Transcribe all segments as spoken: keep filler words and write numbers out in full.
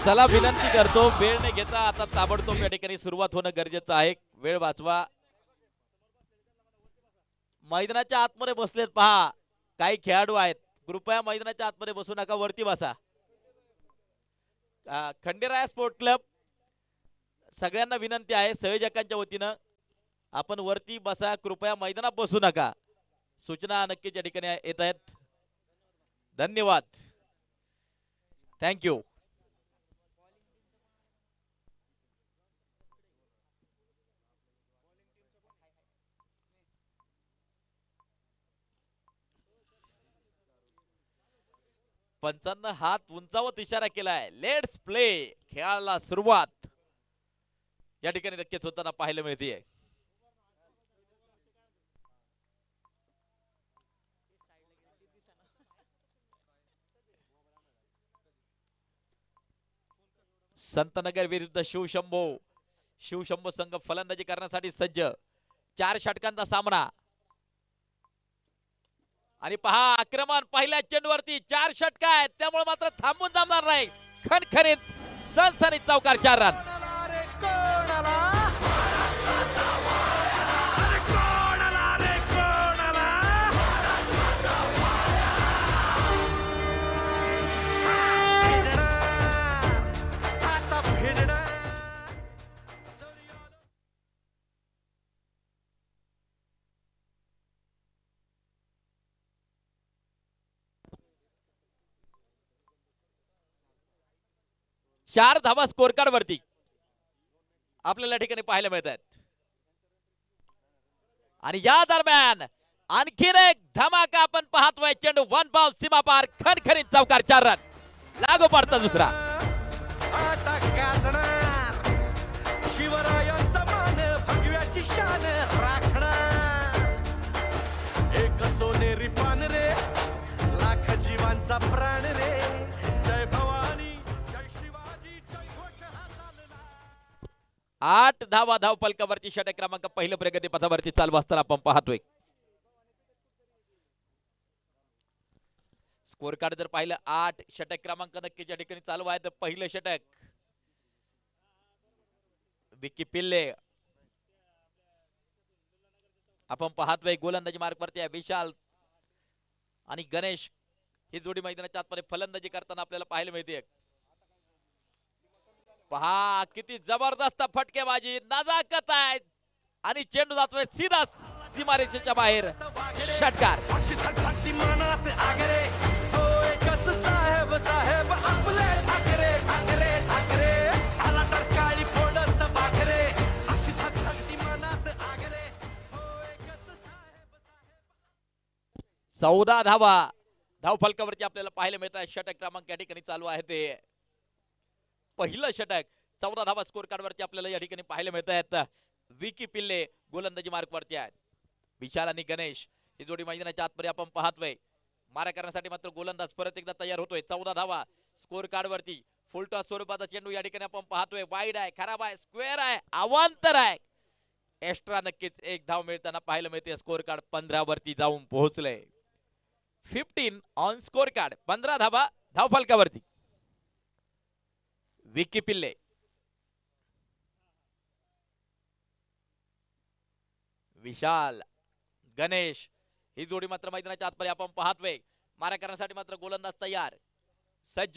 चला विनंती करतो वेळ न घेता आता ताबडतोब या ठिकाणी सुरुवात होणं गरजेचं आहे. वेळ वाचवा. मैदानाच्या आतमध्ये बसलेत पहा काही खेळाडू आहेत. कृपया मैदानाच्या आतमध्ये बसू नका, वरती बसा. खंडेराया स्पोर्ट क्लब सगळ्यांना विनंती आहे संयोजकांच्या वतीनं आपण वरती बसा, कृपया मैदानात बसू नका. सूचना नक्कीच या ठिकाणी येत आहेत. धन्यवाद, थँक्यू. पंचांना हात उंचावत इशारा केलाय. Let's play. खेळाला सुरुवात या ठिकाणी नक्कीच होताना पाहायला मिळते. संतनगर विरुद्ध शिवशंभो. शिवशंभो संघ फलंदाजी करण्यासाठी सज्ज. चार षटकांचा सामना आणि पहा आक्रमण पहिल्या चेंडूवरती. चार षटक आहेत त्यामुळे मात्र थांबून जमणार नाही. खणखणीत सनसनीत चौकार. चार रन. चार धावा स्कोर कार्ड वरती आपल्याला ठिकाणी पाहायला मिळत आहेत. आणि या दरम्यान आणखीन एक धमाका आपण पाहतोय. चेंडू वन बाउंस सीमा पार. खणखणीत चौकार. चार रन. लागू पडता दुसरा. शिवरायांचा मान भगव्याची शान राखणार. एक सोनेरी पान रे, लाख जीवांचा प्राण रे. जय भवानी, आठ धावा धाव फलकावरती षटक क्रमांक पहिलं प्रगती पथावरती चालू असताना आपण पाहतोय. स्कोर कार्ड जर पाहिलं आठ षटक क्रमांक नक्कीच या ठिकाणी चालू आहे. तर पहिलं षटक विकी पिल्ले आपण पाहतोय. गोलंदाजी मार्ग वरती आहे. विशाल आणि गणेश ही जोडी मैदानाच्या आतमध्ये फलंदाजी करताना आपल्याला पाहायला मिळते. पहा किती जबरदस्त फटकेबाजी, नजाकत आहे आणि चेंडू जातोय सीधा सीमारेषेच्या बाहेर. षटकार. साहेब साहेब आपले ठाकरे ठाकरे ठाकरे आला तर काळी फोडत पाखरे. अशी थकथकती मनात आगरे. चौदा धावा धाव फलकावरती आपल्याला पाहायला मिळत आहे. षटक क्रमांक या ठिकाणी चालू आहे. ते पहिलं षटक. चौदा धावा स्कोर कार्ड वरती आपल्याला या ठिकाणी पाहायला मिळत आहेत. विकी पिल्ले गोलंदाजी मार्ग वरती आहेत. विशाल आणि गणेश ही जोडी मैदानाच्या आतमध्ये आपण पाहतोय. मारा करण्यासाठी मात्र गोलंदाज परत एकदा तयार होतोय. चौदा धावा स्कोर कार्ड वरती. फुलटॉस स्वरूपाचा चेंडू या ठिकाणी आपण पाहतोय. वाईड आहे, खराब आहे, स्क्वेअर आहे, अवांतर आहे. एक्स्ट्रा नक्कीच एक धाव मिळताना पाहायला मिळते. स्कोर कार्ड पंधरा वरती जाऊन पोहोचले. Fifteen on score card. पंधरा धावा धाव फलकावरती. विकी पिल्ले, विशाल, गणेश ही जोडी मात्र मैदानाच्या आतमध्ये आपण पाहतोय. मारा करण्यासाठी मात्र गोलंदाज तयार सज्ज.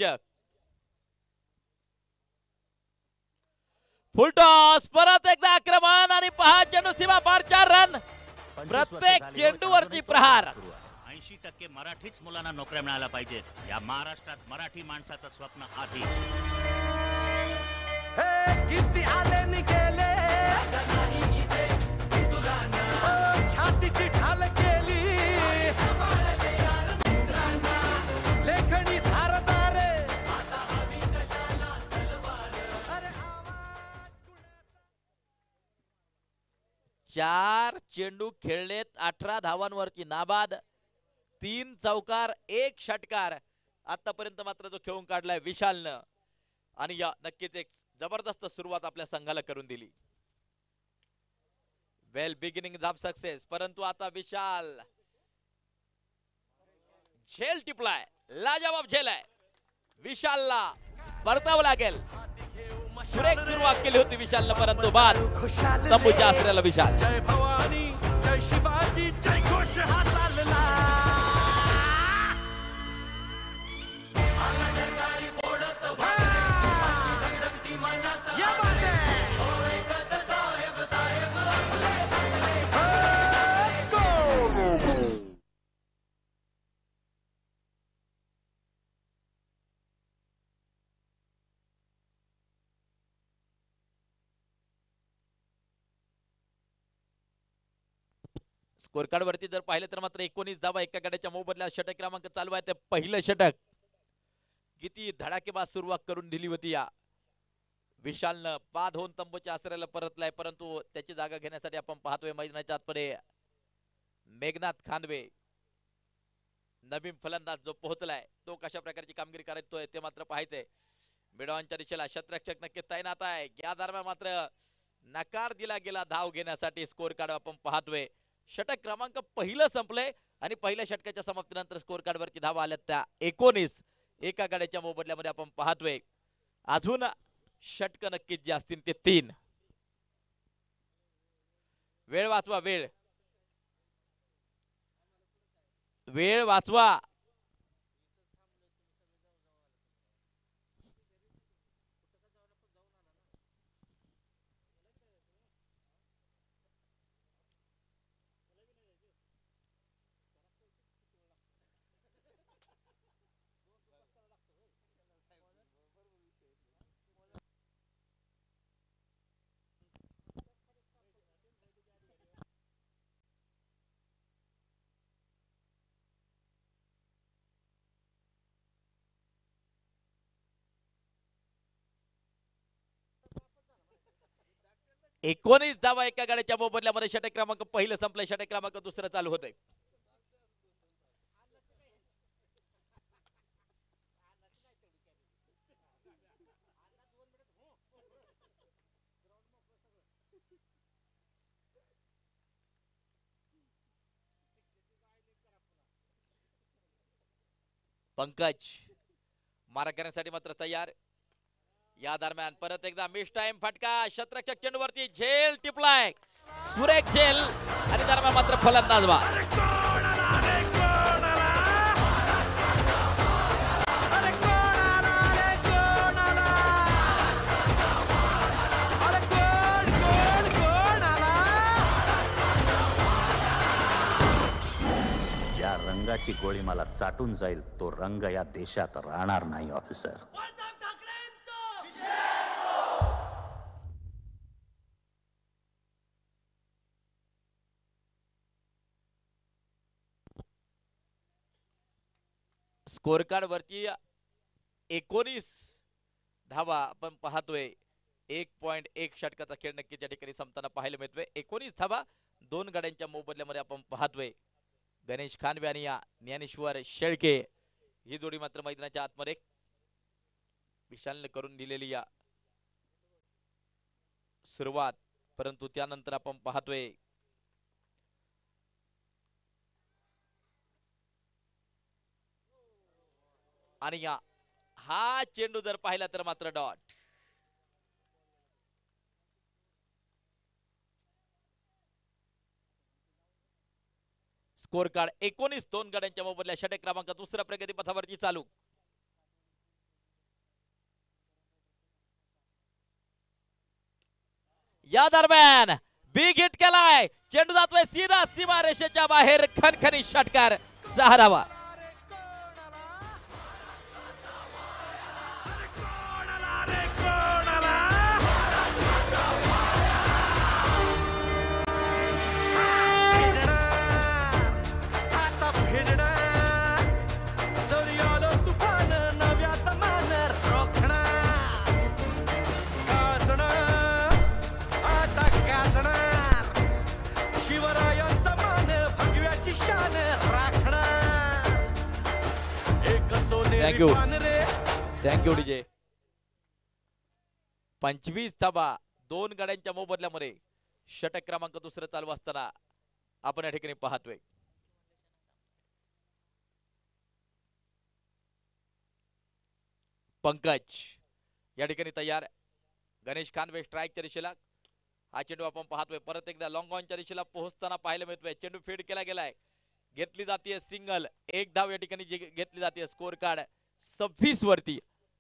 फुलटॉस परत एकदा आक्रमण आणि पहा चेंडू सीमा पार. चार रन. प्रत्येक चेंडूवरती प्रहार. ऐंशी टक्के मराठीच मुलांना नोकऱ्या मिळायला पाहिजेत. या महाराष्ट्रात मराठी माणसाचं स्वप्न आधी. किती आले निघेले छातीची ढाल केली. लेखणी धारदार. चार चेंडू खेळलेत. अठरा धावांवरती नाबाद. तीन चौकार, एक षटकार आतापर्यंत मात्र जो खेळून काढलाय विशालनं. आणि या नक्कीच एक जबरदस्त सुरुवात आपल्या संघाला करून दिली. Well beginning of success. परंतु आता विशाल झेल टिपलाय. लाजवाब झेल आहे विशालला. परतावं लागेल. सुरेख सुरुवात केली होती विशालनं, परंतु बाद तंबूच्या आसऱ्याला विशाल. जय भवानी जय शिवाजी जय घोष हा चालला. या बात आहे. स्कोर कार्ड वरती जर पाहिलं तर मात्र एकोणीस धावा एका गड्याच्या मोबदल्यात षटक क्रमांक चालू आहे. ते पहिलं षटक किती धडाकेबाज सुरुवात करून दिली होती या विशालनं. बाद होऊन तंबूच्या आसऱ्याला परतलाय, परंतु त्याची जागा घेण्यासाठी आपण पाहतोय मैदानाच्या आतमध्ये मेघनाथ खानवे नवीन फलंदाज जो पोहोचलाय तो कशा प्रकारची कामगिरी करतोय ते मात्र पाहायचंय. मिडॉनच्या दिशेला शतरक्षक नक्की तैनात आहे. या दरम्यान मात्र नकार दिला गेला धाव घेण्यासाठी. स्कोर कार्ड आपण पाहतोय षटक क्रमांक पहिलं संपलंय आणि पहिल्या षटकाच्या समाप्तीनंतर स्कोर कार्ड वरती धावा आल्या त्या एकोणीस. एका गाड्याच्या मोबदल्यामध्ये आपण पाहतोय अजून षटक नक्कीच जे असतील ते तीन. वेळ वाचवा, वेळ वेळ वाचवा. एकोणीस धावा एका गाड्याच्या मोबदल्यामध्ये षटक क्रमांक पहिलं संपलंय. षटक क्रमांक दुसरं चालू होतंय. पंकज मारा करण्यासाठी मात्र तयार. या दरम्यान परत एकदा मिस टाइम फटका. शतरक्षक चेंडूवरती झेल टिपलाय, सुरेख झेल आणि दरम्यान मात्र फलंदाज बा. ज्या रंगाची गोळी मला चाटून जाईल तो रंग या देशात राहणार नाही ऑफिसर. स्कोर कार्ड वरती एकोणीस धावा आपण पाहतोय. एक पॉइंट एक षटकाचा खेळ नक्की त्या ठिकाणी संपताना पाहायला मिळतोय. एकोणीस धावा दोन गाड्यांच्या मोबदल्यामध्ये आपण पाहतोय. गणेश खानवे आणि या ज्ञानेश्वर शेळके ही जोडी मात्र मैदानाच्या आतमध्ये विशालने करून दिलेली या सुरुवात, परंतु त्यानंतर आपण पाहतोय आणि या हा चेंडू जर पाहिला तर मात्र डॉट. स्कोर कार्ड एकोणीस दोन गाड्यांच्या मोबदल्या षटक क्रमांक दुसऱ्या प्रगती पथावरती चालू. या दरम्यान बिग हिट केलाय, चेंडू जातोय सीधा सीमा रेषेच्या बाहेर. खणखणी षटकार, सहा धावा. Thank you thank you DJ. पंचवीस धावा दोन गाड्यांच्या मोबदल्यामध्ये षटक क्रमांक दुसरं चालू असताना आपण या ठिकाणी पाहतोय. पंकज या ठिकाणी तयार. गणेश खानवे स्ट्राईकच्या दिशेला. हा चेंडू आपण पाहतोय परत एकदा लॉंग ऑनच्या दिशेला पोहोचताना पाहायला मिळतोय. चेंडू फीड केला गेलाय. घेतली जाते सिंगल. एक धाव या ठिकाणी घेतली जाते. स्कोर कार्ड सव्वीस वरती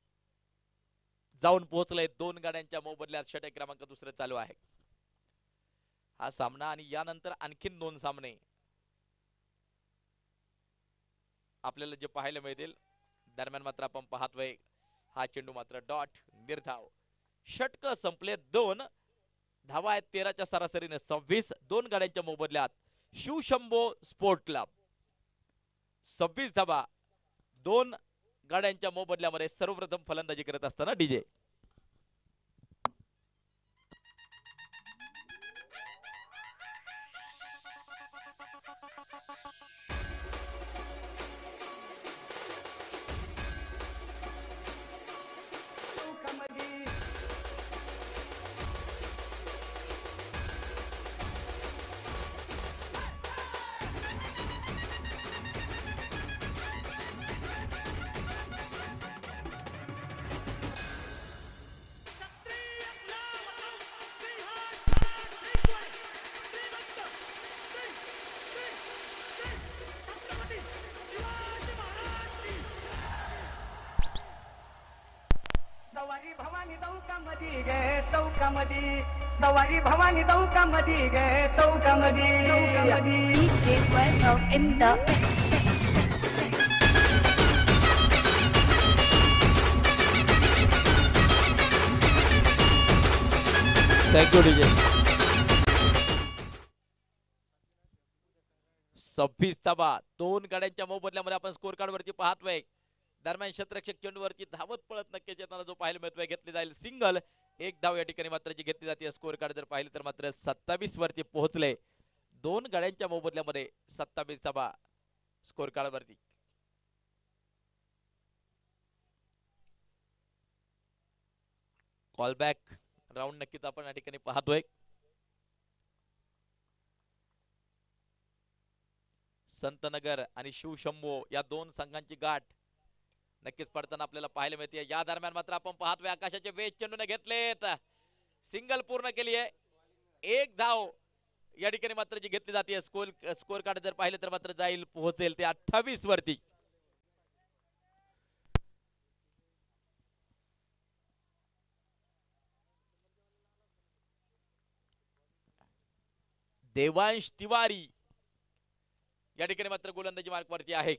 जाऊन पोहोचलंय. दोन गाड्यांच्या मोबदल्यात षटक क्रमांक दुसरं चालू आहे हा सामना. आणि यानंतर आणखीन दोन सामने आपल्याला जे पाहायला मिळतील. दरम्यान मात्र आपण पाहतोय हा चेंडू मात्र डॉट निर्धाव. षटक संपले. दोन धावा आहेत तेराच्या सरासरीने सव्वीस. दोन गाड्यांच्या मोबदल्यात शिवशंभो स्पोर्ट क्लब सव्वीस धावा. दोन गाड्यांच्या मोबदल्यामध्ये सर्वप्रथम फलंदाजी करत असताना डीजे. सवारी भवानी चौकामध्ये गे चौकामध्ये सवारी भवानी चौकामध्ये गे चौकामध्ये चौकामध्ये D J Webber in the mix. Thank you DJ. सव्वीस धावा. दोन गाड्यांच्या मोबदल्यामध्ये आपण स्कोर कार्ड वरती पाहतोय. दरम्यान क्षेत्ररक्षक चेंडूवरती धावत पळत नक्कीच येताना जो पाहायला मिळतोय. घेतली जाईल सिंगल. एक धाव या ठिकाणी मात्र जी घेतली जाते. स्कोर कार्ड जर पाहिलं तर मात्र सत्तावीस वरती पोहोचले. दोन गाड्यांच्या मोबदल्यामध्ये सत्तावीस धावा स्कोर कार्ड वरती. कॉलबॅक राऊंड नक्कीच आपण या ठिकाणी पाहतोय. संतनगर आणि शिवशंभो या दोन संघांची गाठ नक्कीच पडताना आपल्याला पाहायला मिळते. या दरम्यान मात्र आपण पाहतोय आकाशाचे वेध चेंडूने घेतलेत. सिंगल पूर्ण केली आहे. एक धाव या ठिकाणी मात्र जी घेतली जाते. स्कोर स्कोर कार्ड जर पाहिलं तर मात्र जाईल पोहोचेल ते अठ्ठावीस वरती. देवांश तिवारी या ठिकाणी मात्र गोलंदाजी मार्क वरती आहे.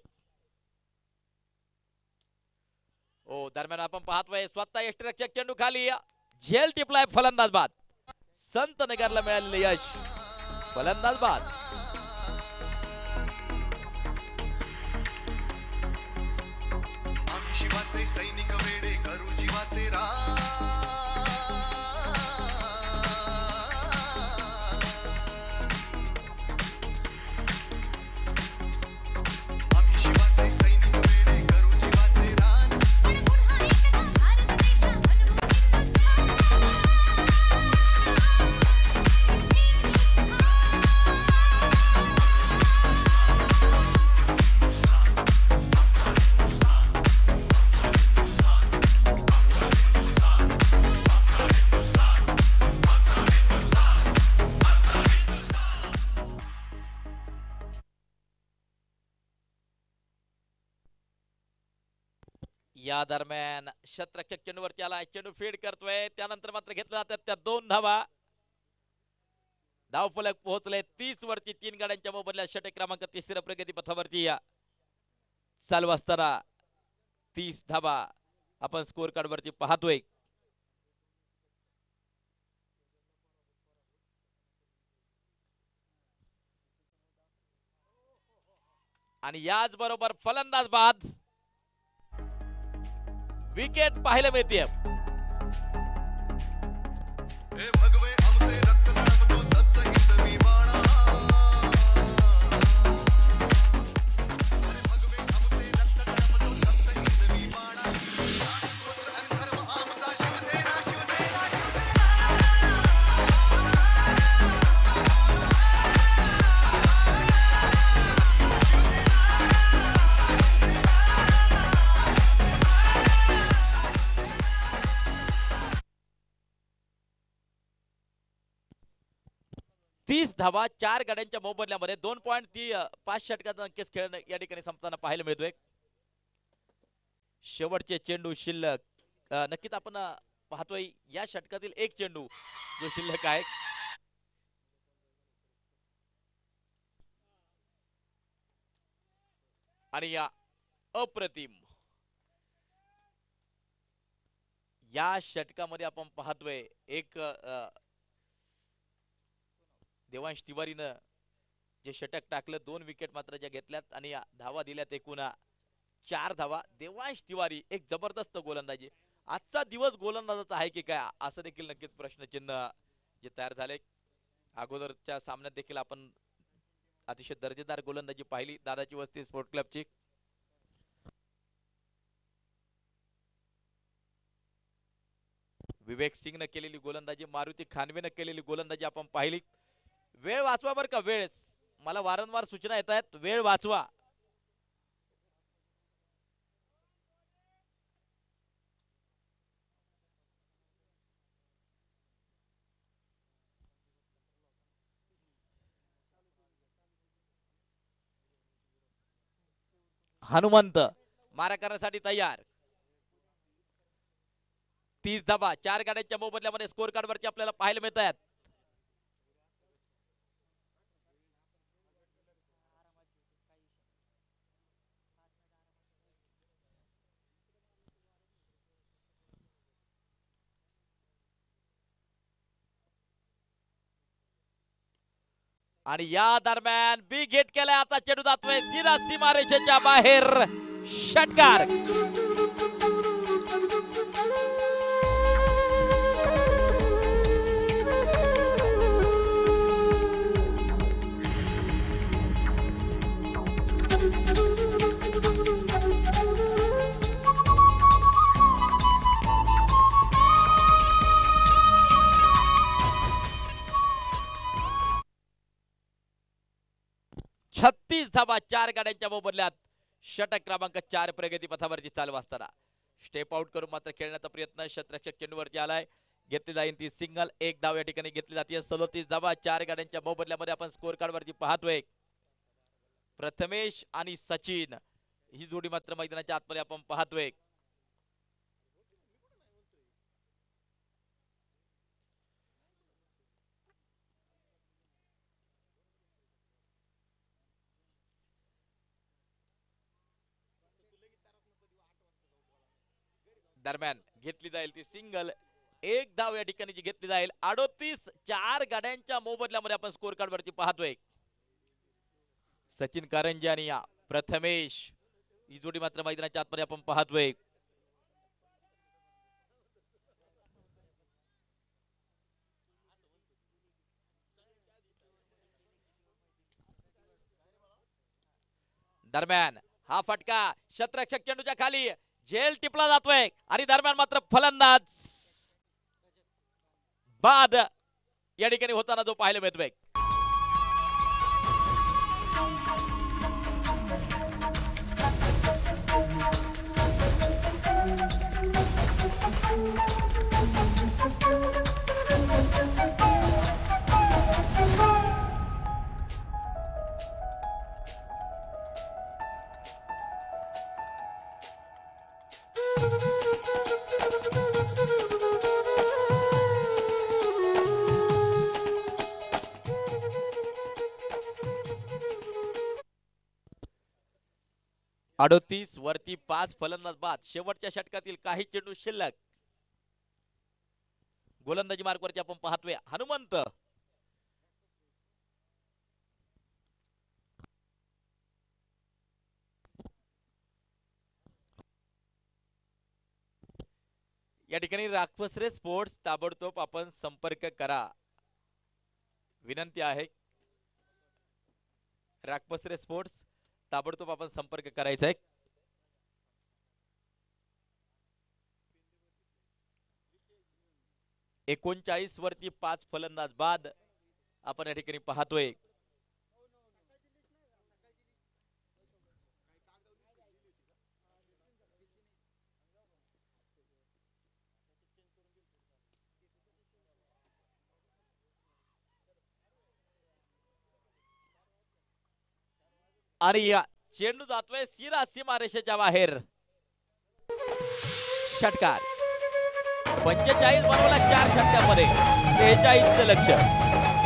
ओ दरम्यान आपण पाहतोय स्वतः यष्टीरक्षक चेंडू खाली झेल टिपलाय. फलंदाज बाद. संत नगरला मिळालेले यश. फलंदाज बाद. आम्ही शिवाचे सैनिक वेडे करू जीवाचे रान. आम्ही शिवाचे सैनिक वेडे करू जीवाचे रान. या दरम्यान शतरक्षक चेंडूवरती आला. चेंडू फीड करतोय. त्यानंतर मात्र घेतला जातात त्या दोन धावा. धावफलक पोहोचले तीस वरती. तीन गाड्यांच्या मोबदल्यात षटक क्रमांक तिसऱ्या प्रगती पथावरती चालू असताना तीस धावा आपण स्कोर कार्ड वरती पाहतोय. आणि याच बरोबर फलंदाज बाद. विकेट पाहायला मिळते. हे भगवे आमचे रक्त तळपतो दत्त हिंदवी बाणा. हे भगवे आमचे रक्त तळपतो दत्त हिंदवी बाणा. गोत्र आणि धर्म आमचा शिवसेना शिवसेना शिवसेना. तीस धावा चार गाड्यांच्या मोबदल्यामध्ये दोन पॉईंट ती पाच षटकाचा नक्कीच खेळ या ठिकाणी संपताना पाहायला मिळतोय. शेवटचे चेंडू शिल्लक अ, नक्कीच आपण अ, पाहतोय या षटकातील एक चेंडू जो शिल्लक आहे. आणि या अप्रतिम या षटकामध्ये आपण पाहतोय एक अ, देवांश तिवारीनं जे षटक टाकलं, दोन विकेट मात्र ज्या घेतल्यात आणि या धावा दिल्यात एकूण चार धावा. देवांश तिवारी एक जबरदस्त गोलंदाजी. आजचा दिवस गोलंदाजाचा आहे की काय असं देखील नक्कीच प्रश्नचिन्ह जे तयार झाले. अगोदरच्या सामन्यात देखील आपण अतिशय दर्जेदार गोलंदाजी पाहिली दादाची वस्ती स्पोर्ट क्लबची. विवेक सिंगनं केलेली गोलंदाजी, मारुती खानवेनं केलेली गोलंदाजी आपण पाहिली. वेळ वाचवा बरं का, वेळ मला वारंवार सूचना येत आहेत, वेळ वाचवा. हनुमंत मारा करण्यासाठी तयार. तीस धावा चार गाड्यांच्या मोबदल्यामध्ये स्कोर कार्ड वरती आपल्याला पाहायला मिळत आहेत. आणि या दरम्यान बिग हिट केलाय. आता चेंडू जातोय सीधा सीमारेषेच्या बाहेर. षटकार. छत्तीस धावा चार गाड्यांच्या मोबदल्यात षटक क्रमांक चार प्रगती पथावरती चालू असताना स्टेप आउट करून मात्र खेळण्याचा प्रयत्न क्षेत्ररक्षक चेंडूवरती आलाय. घेतली जाईल ती सिंगल. एक धाव या ठिकाणी घेतली जाते. सदोतीस धावा चार गाड्यांच्या मोबदल्यामध्ये आपण स्कोर कार्ड वरती पाहतोय. प्रथमेश आणि सचिन ही जोडी मात्र मैदानाच्या आतमध्ये आपण पाहतोय. दरम्यान घेतली जाईल ती सिंगल. एक धाव या ठिकाणी जी घेतली जाईल. अडोतीस चार गाड्यांच्या मोबदल्यामध्ये आपण स्कोर कार्ड वरती पाहतोय. सचिन कारंजे आणि या प्रथमेश ही जोडी मात्र मैदानाच्या आतमध्ये आपण पाहतोय. दरम्यान हा फटका क्षेत्ररक्षक चेंडूच्या खाली झेल टिपला जातोय आणि दरम्यान मात्र फलंदाज बाद या ठिकाणी होताना जो पाहायला मिळतोय. अडोतीस वरती पाच फलंदाज बाद. शेवटच्या षटकातील काही चेंडू शिल्लक. गोलंदाजी मार्गवरती आपण पाहतोय हनुमंत. या ठिकाणी राखपसरे स्पोर्ट्स ताबडतोब आपण संपर्क करा. विनंती आहे. राखपसरे स्पोर्ट्स ताबडतोब आपण संपर्क करायचा आहे. एकोणचाळीस वरती पाच फलंदाज बाद आपण या ठिकाणी पाहतोय. आणि या चेंडू जातोय सीरा सीमारेषेच्या बाहेर. षटकार पंचेचाळीस बनवला चार षटकामध्ये, त्रेचाळीसचं लक्ष.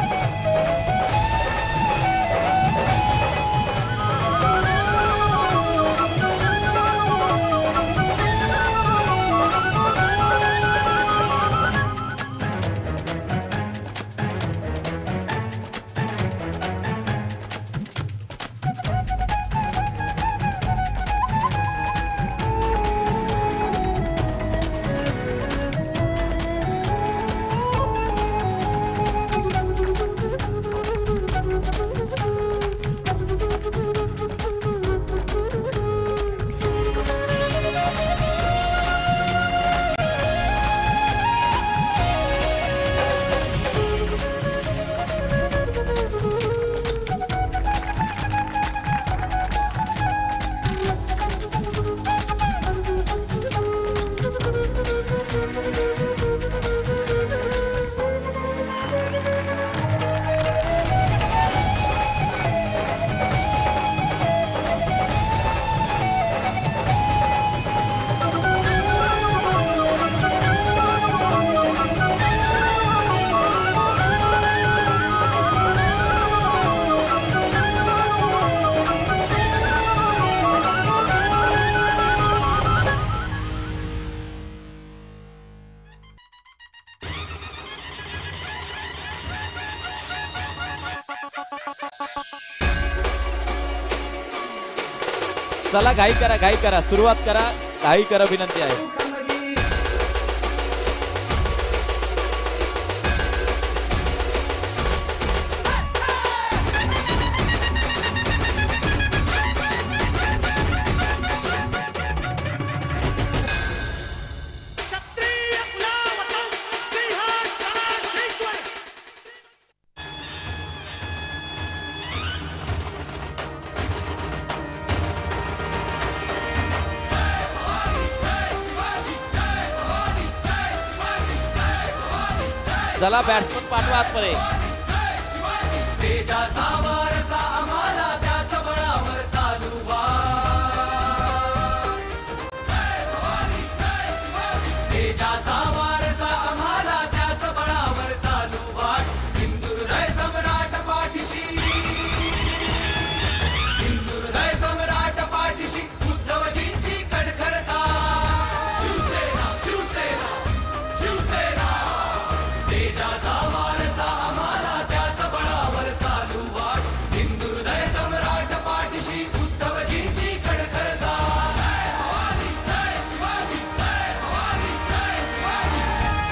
चला घाई करा, घाई करा, सुरुवात करा, घाई करा विनंती आहे. चला बॅट्समन पाठवा आतमध्ये. तेजाचा वारसा आम्हाला त्याच बळावर चालू तेजाचा वारसा आम्हाला त्याच बळावर चालू वाट. हिंदुहृदय सम्राट पाठीशी, हिंदुहृदय सम्राट पाठीशी, उद्धवजींची कणखर साथ. शिवसेना शिवसेना शिवसेना. तेजाचा वारसा आम्हाला त्याच बळावर चालू वाट. हिंदुहृदय सम्राट पाठीशी, उद्धवजींची कणखर साथ. जय भवानी जय शिवाजी, जय भवानी जय शिवाजी.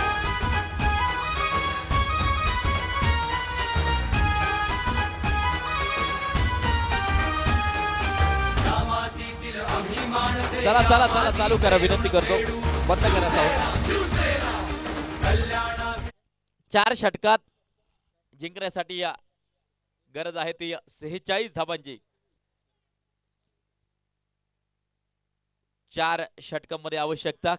या मातीतील आम्ही माणसे. चला चला चला चालू करा, विनंती करतो, बंद करा साऊंड. शिवसेना कल्याणा. चार षटकात जिंकण्यासाठी या गरज आहे ती सेहेचाळीस धाबांची. चार षटकांमध्ये आवश्यकता.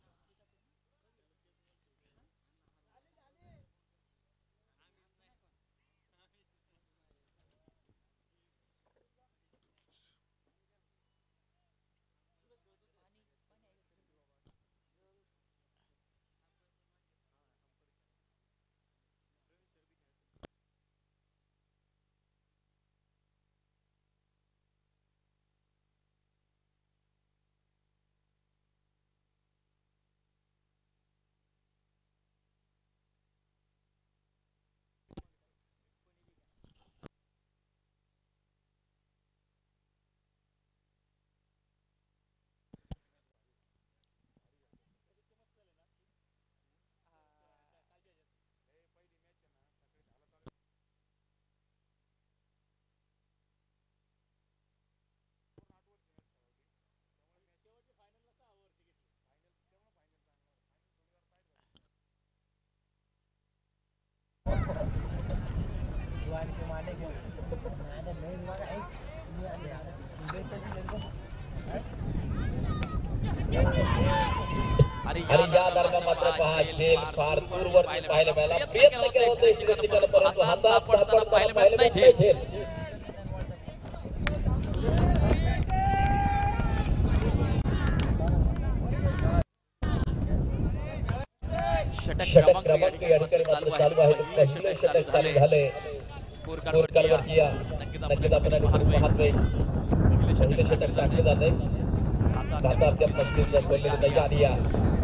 आणि या दरम्यान मात्र पहा झेल फार दूरवर पाहायला मिळाला. प्रयत्न केला होता शिखर परंतु हातात सापडताना पाहायला मिळत नाही झेल. षटक षटक क्रमांक या क्रमांक या ठिकाणी ठिकाणी मात्र चालू आहे पहिले षटक चालू झाले स्कोर स्कोर कार्डवरती या नक्कीच आपण या ठिकाणी पाहतोय पहिले षटक टाकले जाते सात अद्याप पस्तीस बोललेले तयार या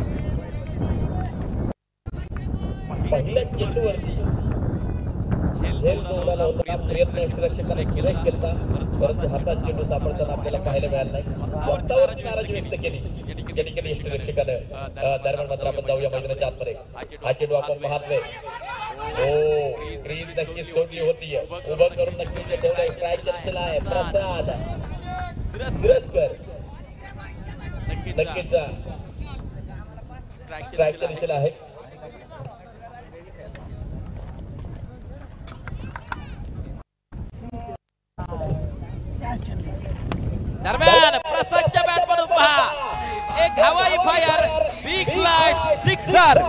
पहिल्या चेंडूवरती झेल उडाला होता प्रयत्न यष्टीरक्षकाने सुरेख केला परंतु हातात चेंडू सापडताना आपल्याला पाहायला मिळाला नाही स्वतःवर नाराजी व्यक्त केली या ठिकाणी यष्टीरक्षकानं दरम्यान मात्र आपण जाऊया मैदानाच्या आतमध्ये हा चेंडू आपण पाहतोय हो क्रीज नक्कीच सोडली होती उभं करून नक्कीच ठेवलं स्ट्राईकच्या दिशेला आहे प्रसाद सिरस्कर नक्कीच स्ट्राईकच्या दिशेला आहे दरम्यान प्रसादच्या बॅट मधून पहा एक हवाई फायर बिग ब्लास्ट सिक्सर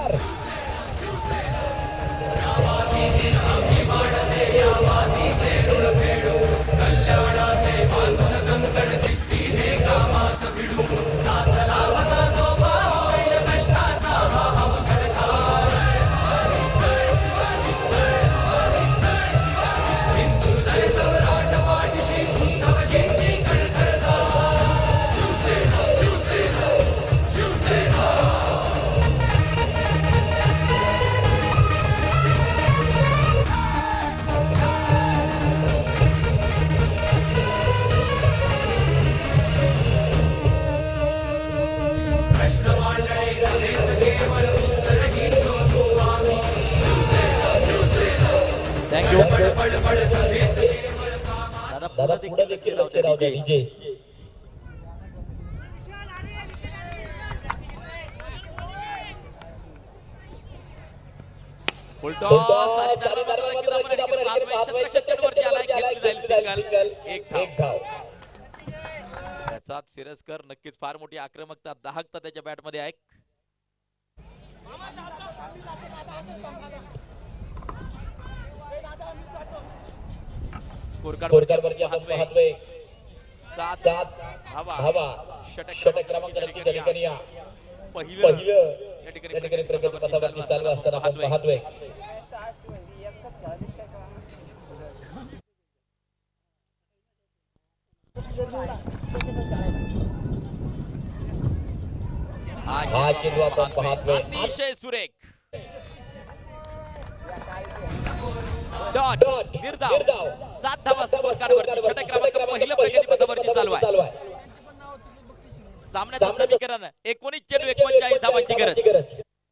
दादा पुढे देखील लक्ष राहू द्या डीजे एक धाव प्रसाद सिरस्कर नक्कीच फार मोठी आक्रमकता दाहकता त्याच्या बॅट मध्ये आहे स्कोरकार्डवरती आपण पाहतोय सात हवा षटक क्रमांक नक्की त्या ठिकाणी या पहिलं या ठिकाणी प्रगती पथावरती चालू असताना आपण पाहतोय हा चेंडू आपण पाहतोय अतिशय सुरेख डॉट निर्धाव सात धावा स्कोर कार्डवरती षटक क्रमांक पहिलं प्रगती पथावरती चालू आहे सामन्याचं समीकरण एकोणीस चेंडू एकोणचाळीस धावांची गरज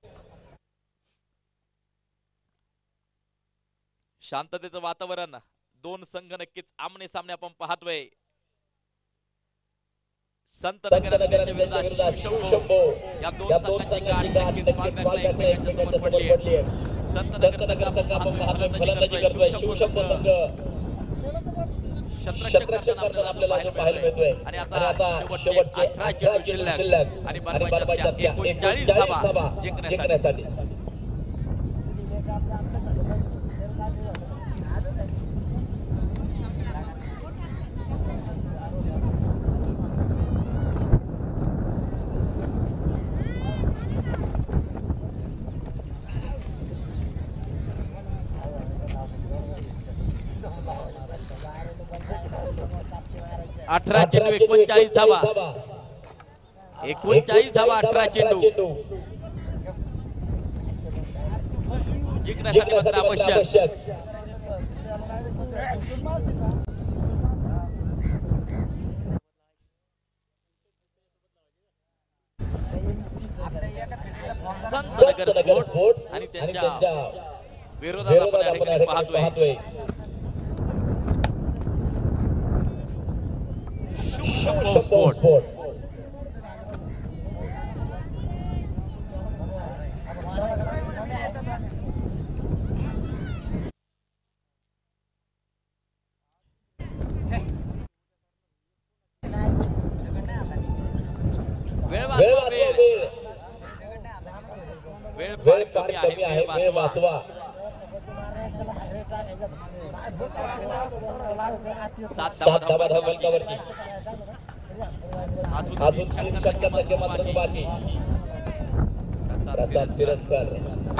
शांततेचं वातावरण दोन संघ नक्कीच आमने सामने आपण पाहतोय संत नगर विरुद्ध शिवशंभो या दोन संघांची गाठ नक्कीच एकमेकांच्या समोर पडली आहे संत नगर संघ आपण पाहतोय फलंदाजी करतोय शिवशंभो संघ शतरक्षक करताना आपल्याला पाहायला मिळतोय आणि आता शेवटचे अठरा चेंडू शिल्लक आणि बरबादच्या एकोणचाळीस धावा जिंकण्यासाठी अठरा चेंडू एकोणचाळीस धावा एकोणचाळीस धावा अठरा चेंडू जिंकण्यासाठी मात्र आवश्यक संत नगर स्पोर्ट्स आणि त्यांच्या विरोधात आपण पाहतोय स्पोर्ट वेळ वेळ फार कमी आहे वेळ वाचवा सात धावा धावलकावरती अजून तीन षटकांमध्ये मात्र बाकी प्रसाद सिरस्कर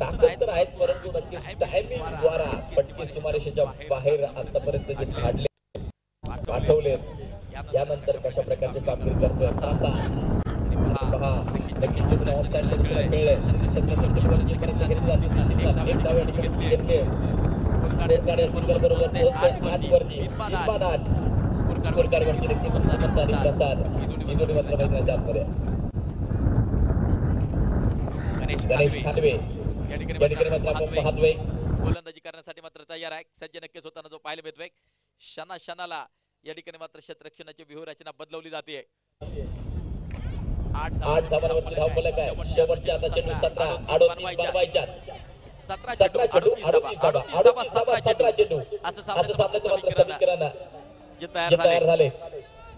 ताकद तर आहेच, परंतु नक्कीच टायमिंग द्वारा फटके सुमारेशेच्या बाहेर आतापर्यंत जे काढले पाठवले यानंतर कशा प्रकारचे कामगिरी करतोय असा पहा. नक्कीच चेंडू ऑफसाईडच्या दिशेला खेळलाय. क्षेत्ररक्षण चेंडूवरती पर्यंत घेतली जाते. सिद्धीला एक डाव या ठिकाणी घेतले. स्कोरकार्ड सिंगल बरोबर पोहोचतोय आठ वरती. इरफान आठ स्कोरकार्ड वरती नक्की मस्त आणि प्रसाद ही दोन्ही मात्र मैदानाच्या आतमध्ये. गणेश खांडवे या ठिकाणी मात्र आपण पाहतोय गोलंदाजी करण्यासाठी मात्र तयार आहे. सज्ज नक्कीच होताना जो पाहायला मिळतोय. क्षणा क्षणाला या ठिकाणी मात्र क्षेत्ररक्षणाची व्यूहरचना बदलवली जाते. आठ धावांवरती धावफलक आहे. शेवटच्या आता चेंडू सतरा अडोतीस बनवायच्या. सतरा सतरा चेंडू अडोतीस धावा अडोतीस धावा सतरा चेंडू असं असं सामन्याचं मात्र समीकरण जे जे तयार तयार झाले. झाले.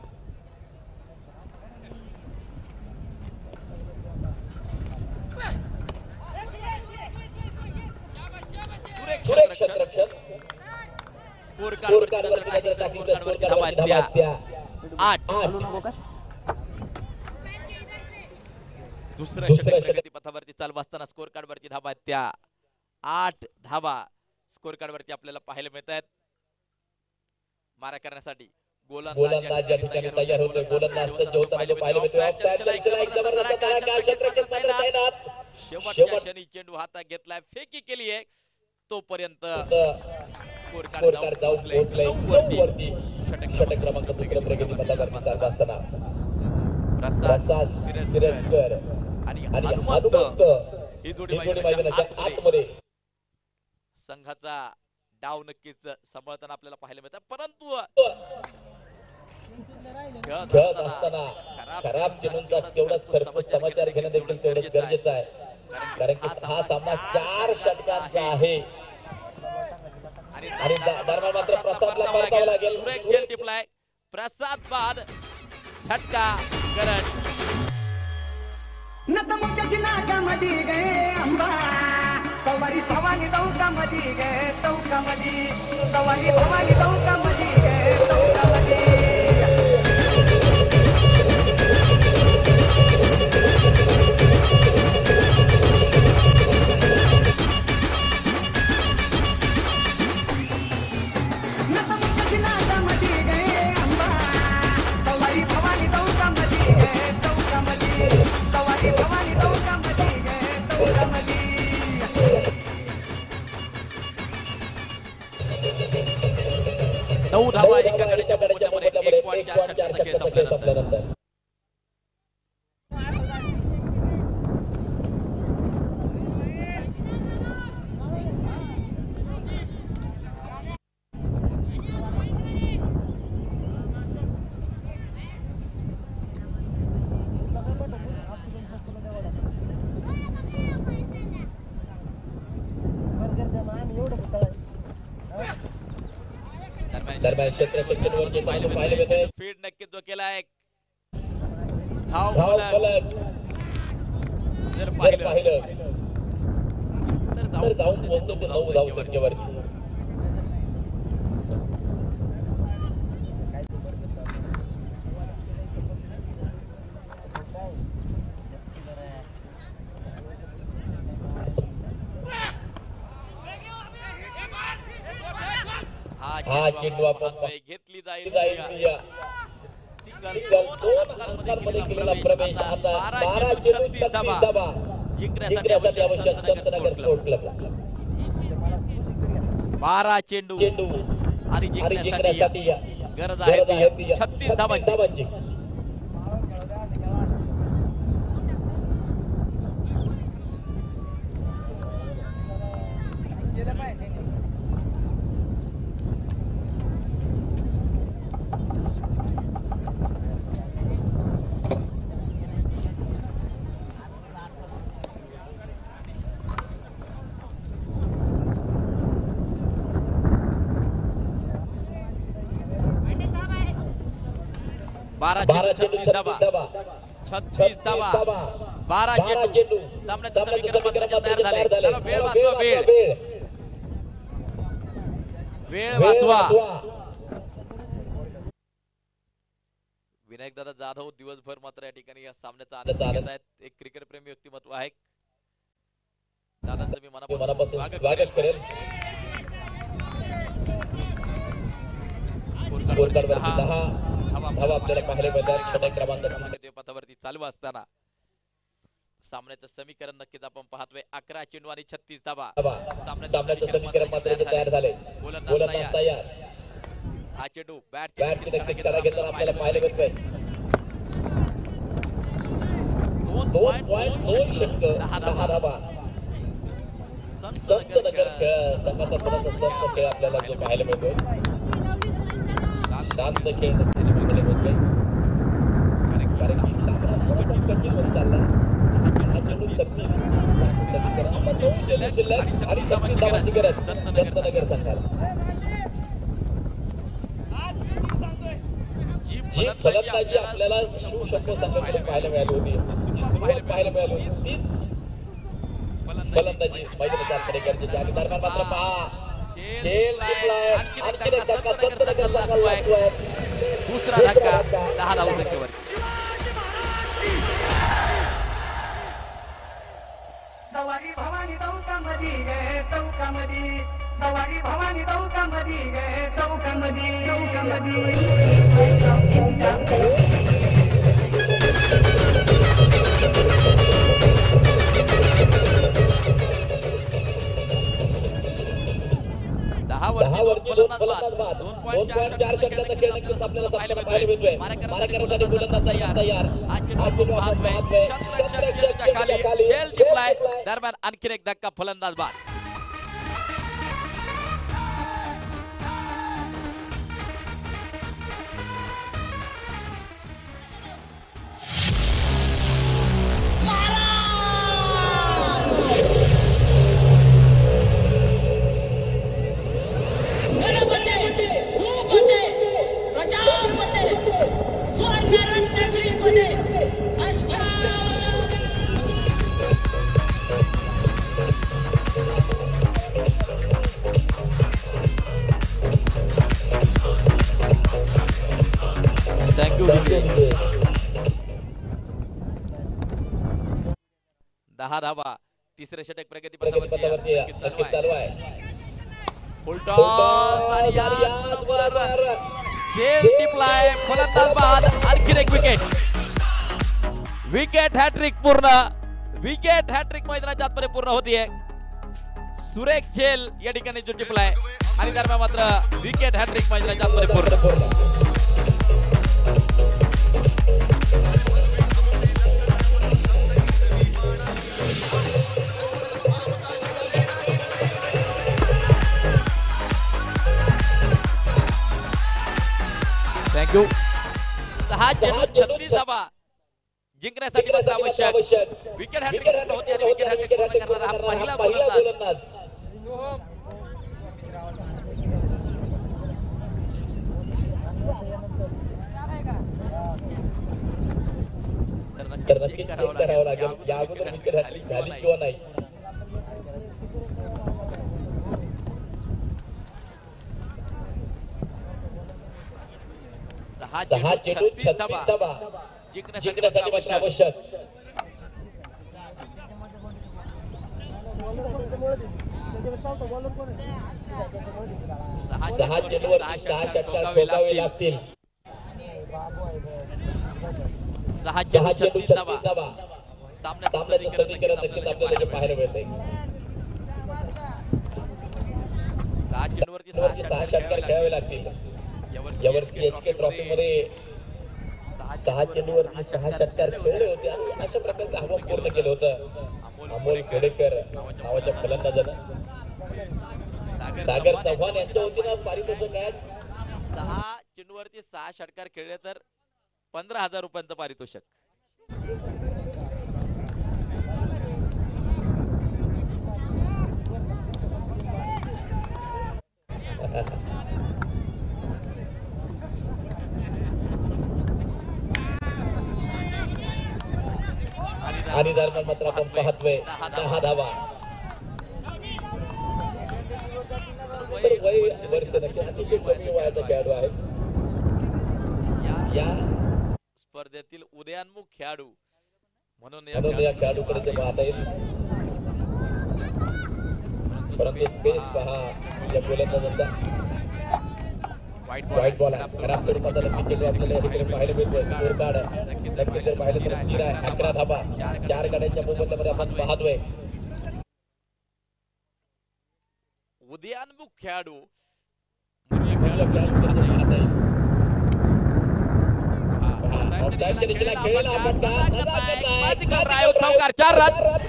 सुरेख क्षेत्ररक्षण स्कोर स्कोर कार्ड वरती नजर टाकली तर स्कोर कार्ड वरती धावा द्या. आठ आठ दुसऱ्या दुसऱ्या षटक षटक- प्रगती पथावरती चालू असताना स्कोर कार्ड वरती धावा त्या आठ धावा स्कोर कार्ड वरती आपल्याला पाहायला मिळत आहेत. मारा करण्यासाठी गोलंदाज या ठिकाणी तयार होतोय. गोलंदाज सज्ज होताना जो पाहायला मिळतोय. ऑफसाईडच्या दिशेला एक जबरदस्त तडाखा. क्षेत्ररक्षण मात्र तैनात. शेवटच्या शेवट- क्षणी चेंडू हातात घेतलाय, फेकी केली आहे. तोपर्यंत स्कोर स्कोर कार्ड कार्ड जाऊन पोहोचलंय नऊ वरती. षटक षटक क्रमांक दुसरं प्रगती पथावरती चालू असताना प्रसाद प्रसाद सिरस्कर सिरस्कर आणि आणि हनुमंत हनुमंत ही जोडी ही जोडी मैदानाच्या मैदानाच्या आतमध्ये. आतमध्ये. संघाचा डाव नक्कीच सांभाळताना आपल्याला पाहायला मिळतात. परंतु खेळत खेळत असताना असताना खराब चेंडूंचा तेवढाच खरपूस समाचार घेणं देखील तेवढंच गरजेचं आहे. कारण की हा सामना चार षटकांचा आहे आणि द- दरम्यान मात्र प्रसादला परतावं लागेल. सुरेख खेळ टिपलाय. प्रसाद बाद झटका करंट नतमुक्याची नाकामध्ये गे अंबा सवारी सवानी चौकामध्ये गे चौकामध्ये सवारी भवानी चौकामध्ये गे चौकामध्ये नतमुक्याची नाकामध्ये गे अंबा सवारी भवानी चौकामध्ये गे चौकामध्ये सवारी भवानी चौकामध्ये गे चौकामध्ये नऊ धावा एका एका गडीच्या गडीच्या मोबदल्यामध्ये मोबदल्यामध्ये एक पॉईंट एक चार पॉईंट चार षटकांचा खेळ षटकांचा खेळ संपल्यानंतर संपल्यानंतर दरम्यान क्षेत्ररक्षण वरती पाहायला मिळतंय. फीड नक्कीच जो केलाय धाव धाव फलक फलक जर जर पाहिलं पाहिलं तर तर धाव जाऊन पोहोचतो ते नऊ धाव संख्येवरती. हा चेंडू आपण पाहतोय. घेतली जाईल जाईल या सिंगल सिंगल दोन अंकांमध्ये केलेला प्रवेश आता बारा चेंडू छत्तीस धावा जिंकण्यासाठी आवश्यक संतनगर स्पोर्ट क्लबला. बारा चेंडू चेंडू आणि आणि जिंकण्यासाठी जिंकण्यासाठी या गरज गरज आहे आहे ती ती या छत्तीस छत्तीस धावांची. धावांची. बारा बारा चेंडू चेंडू छत्तीस धावा छत्तीस धावा छत्तीस धावा बारा बारा चेंडू चेंडू सामन्याचं सामन्याचं समीकरण समीकरण मात्र तयार मात्र झाले. तयार झाले. चला, वेळ वेळ वाचवा, वेळ वेळ वेळ वेळ वाचवा. वाचवा. विनायक दादा जाधव दिवसभर मात्र या ठिकाणी या सामन्याचा त्याचा आनंद आनंद. घेत आहेत. एक क्रिकेट प्रेमी व्यक्तिमत्व आहे. दादांचं मी मी मनापासून मनापासून स्वागत स्वागत करेन. करेल. स्कोरकार्डवरती दहा दहा धावा धावा आपल्याला पाहायला मिळतात. षटक क्रमांक क्रमांक पथावरती चालू असताना सामन्याचं समीकरण नक्कीच आपण पाहतोय. अकरा चेंडू आणि छत्तीस धावा. धावा. सामन्याचं समीकरण मात्र इथे तयार झाले. गोलंदाज तयार. हा चेंडू बॅट बॅटची नक्कीच करा घेताना आपल्याला पाहायला मिळतोय. दोन पॉईंट दोन षटक दहा धावा. संत नगर खेळ संघाचा थोडासा संत खेळ आपल्याला जो पाहायला मिळतोय. शांत खेळ पाहायला मिळतोय. कारण की सामना थोडासा कठीण होत चाललाय. हा चेंडू छत्तीस आपण दोन चेंडू शिल्लक आणि छत्तीस धावांची गरज संत नगर संघाला. जी फलंदाजी आपल्याला शिवशंभू संघाकडे पाहायला मिळाली होती, जी सुरुवात पाहायला मिळाली होती, तीच फलंदाजी मैदानात आतमध्ये गरजेची आहे. दरम्यान मात्र पहा झेल जिंकलाय. आणखी एक धक्का संत नगर संघाला लागतोय. दुसरा धक्का दहा धावा संख्येवर. सवारी भवानी चौकामध्ये गे चौकामध्ये सवारी भवानी चौकामध्ये गे चौकामध्ये चौकामध्ये in the mix. दहा दहा वरती दोन फलंदाज बाद. दोन पॉईंट चार षटकाचा खेळ नक्कीच आपल्याला सामन्याला पाहायला मिळतोय. मारेकऱ्यांसाठी गोलंदाज तयार तयार. हा चेंडू पाहतोय. शतरक्षकाच्या खाली झेल जिंकलाय. दरम्यान आणखीन एक धक्का फलंदाज बाद. थँक्यू. दहा धावा. तिसरे षटक प्रगती पथावरती नक्कीच चालू आहे. फुलटॉस आणि याचबरोबर झेल टिपलाय. फलंदाज बाद. आणखीन एक विकेट. विकेट हॅट्रिक पूर्ण. विकेट हॅट्रिक मैदानाच्या आतमध्ये पूर्ण होतीये. सुरेख झेल या ठिकाणी जो टिपलाय आणि दरम्यान मात्र विकेट हॅट्रिक मैदानाच्या आतमध्ये पूर्ण. थँक्यू. दहा चेंडू छत्तीस धावा जिंकण्यासाठी मात्र आवश्यक विकेट हॅट्रिक होती आणि विकेट हॅट्रिक पूर्ण करणारा हा पहिला गोलंदाज. तर नक्कीच चेक करावं लागेल या अगोदर विकेट हॅट्रिक झाली किंवा नाही. दहा चेंडू छत्तीस धावा जिंकण्यासाठी मात्र आवश्यक. सहा चेंडूवर सहा षटकार ठोकावे लागतील. सहा चेंडू चेंडू छत्तीस छत्तीस धावा. धावा. सामन्याचं समीकरण नक्कीच आपल्याला जे पाहायला मिळतंय. सहा चेंडूवरती सहा षटकार खेळावे लागतील. यावर्षी एच के ट्रॉफी मध्ये सहा चेंडूवरती सहा षटकार खेळले होते आणि अशा प्रकारचं आव्हान पूर्ण केलं होतं अमोल खेडेकर नावाच्या फलंदाजानं. सागर चव्हाण यांच्या वतीनं पारितोषिक आहे. सहा चेंडूवरती सहा षटकार खेळले तर पंधरा हजार रुपयांचं पारितोषिक. आणि दरम्यान मात्र आपण पाहतोय दहा धावा. वय वर्ष नक्की अतिशय कमी वयाचा खेळाडू आहे. या स्पर्धेतील उदयोन्मुख खेळाडू म्हणून म्हणून या खेळाडूकडे ते पाहता येईल. परंतु स्पेस पहा या गोलंदाजांचा वाईट वाईट बॉल आहे खराब स्वरूपाचा नक्कीच चेंडू आपल्याला या ठिकाणी पाहायला मिळतोय स्कोर कार्ड नक्कीच जर पाहिलं तर स्थिर आहे अकरा धाबा चार गाड्यांच्या मोबदल्यामध्ये आपण पाहतोय उदयान्मुख खेळाडू मुरली खेळाडू पाहत आहे ऑफसाईडच्या दिशेला खेळला फटका Magical drive, चौकार, चार रन.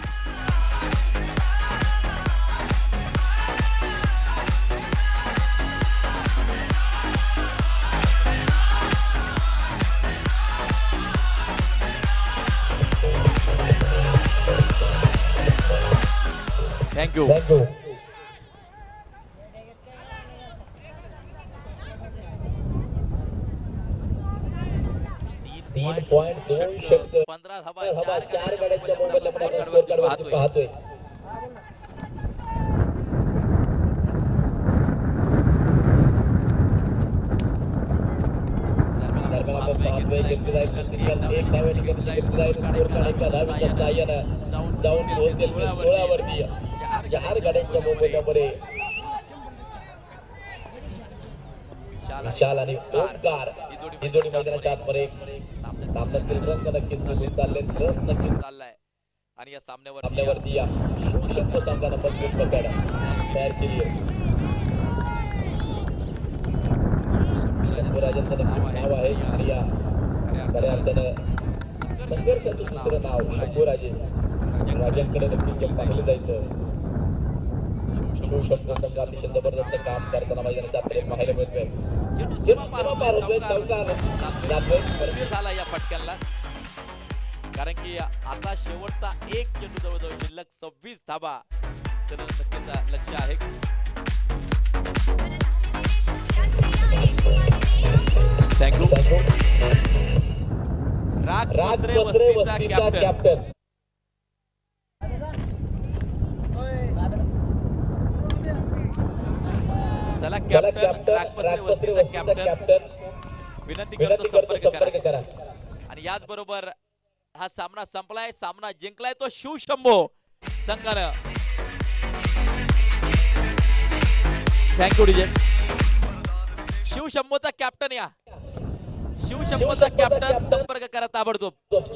थँक्यू थँक्यू तीन पॉईंट दोन षटक पंधरा धाबा धाबा चार गाड्यांच्या मोबदल्यामध्ये आपण स्कोर कार्ड पाहतोय दरम्यान आपण पाहतोय घेतली जाईल सिंगल एक धावेने घेतली घेतली जाईल स्कोर कार्ड एका धावेच्या साहाय्यानं जाऊन पोहोचेल ते सोळावरती चार गाड्यांच्या मोबदल्यामध्ये विशाल आणि ओंकार ही जोडी मैदानाच्या आतमध्ये सामन्यातील रंग नक्कीच निघून चालले रस नक्कीच चाललाय आणि या सामन्यावर सामन्यावरती या शिवशंभ संघानं मजबूत पकड तयार केली आहे शंभूराजांचं नक्कीच नाव आहे आणि या खऱ्या अर्थानं संघर्षाचं दुसरं नाव शंभूराजे राजांकडे नक्कीच पाहिलं जायचं शिवशंभू संघ अतिशय जबरदस्त काम करताना मैदानाच्या आतमध्ये पाहायला मिळतोय सीमा पार होतोय चौकार जातोय झाला या फटक्यांना कारण की आता शेवटचा एक चेंडू जवळजवळ शिल्लक सव्वीस धाबा तर नक्कीच लक्ष आहे थँक्यू राग राज बसरे बसरे वस्तीचा वस्तीचा कॅप्टन कॅप्टन चला त्याला कॅप्टन कॅप्टन राग बसरे राज बसरे वस्तीचा वस्तीचा कॅप्टन कॅप्टन विनंती विनंती करतो करतो संपर्क संपर्क करा करा आणि याच बरोबर हा सामना संपलाय सामना जिंकलाय तो शिवशंभो संघानं थँक्यू डीजे शिवशंभोचा कॅप्टन या शिवशंभोचा कॅप्टन संपर्क करा ताबडतोब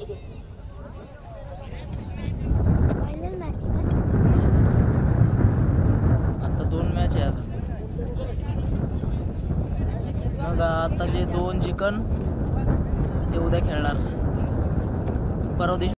आता दोन मॅच आहे अजून मग आता जे दोन जिंकन ते उद्या खेळणार परवा दिवशी